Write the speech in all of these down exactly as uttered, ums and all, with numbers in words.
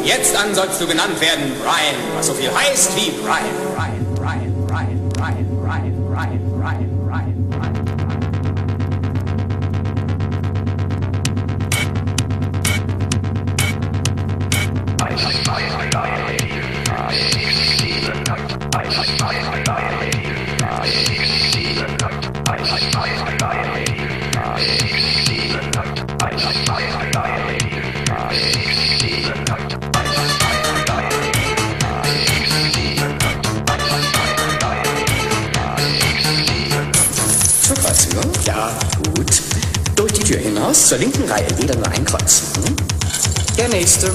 Jetzt an sollst du genannt werden Brian, was so viel heißt wie Brian. Brian, Brian, Brian, Brian, Brian, Brian, Brian, Brian, Brian. Ja, gut. Durch die Tür hinaus, zur linken Reihe, wieder nur ein Kreuz. Hm? Der nächste.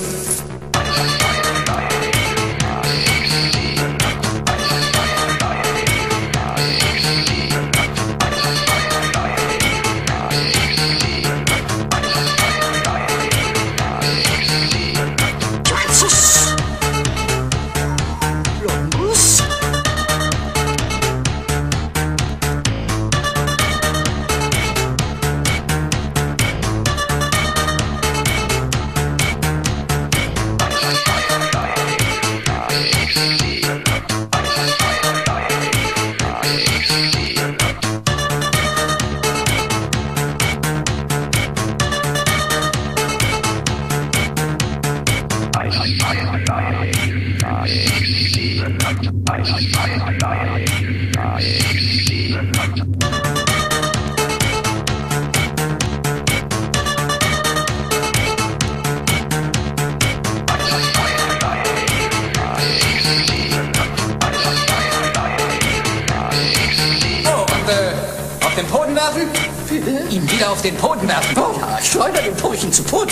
Den Boden werfen? Bitte? Ihn wieder auf den Boden werfen. Oh ja, schleuder den Furchen zu Boden.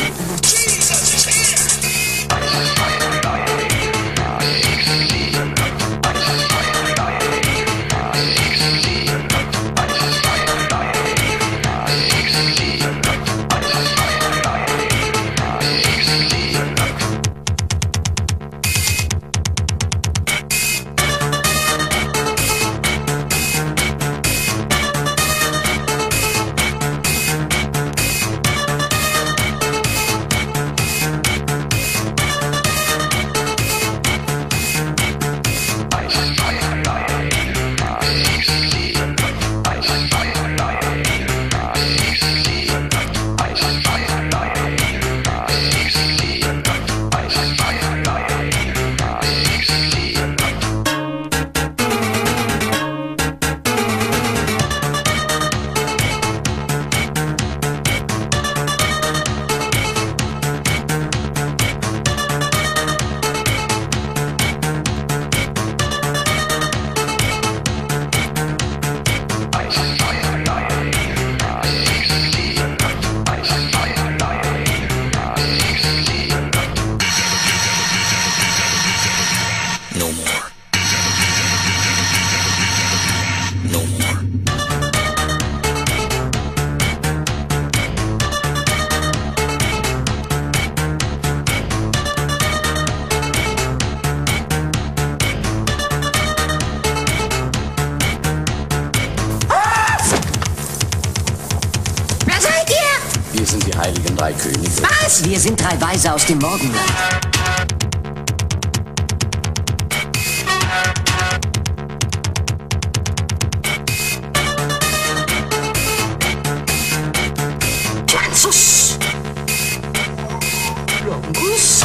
No more. No more. Wer seid ihr? Wir sind die heiligen drei Könige. Was? Wir sind drei Weise aus dem Morgenland. Francis! Longus!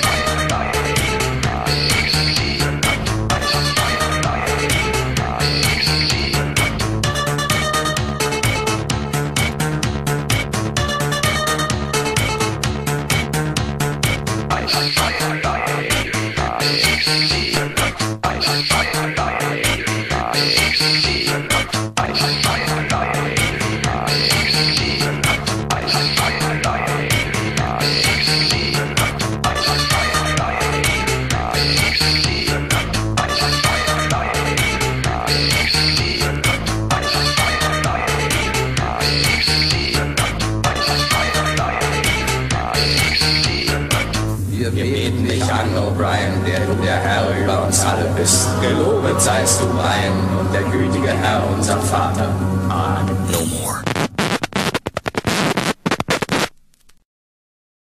Wir beten dich an, O'Brien, der du der Herr über uns alle bist. Gelobet seist du, Brian, und der gütige Herr, unser Vater. Amen. No more.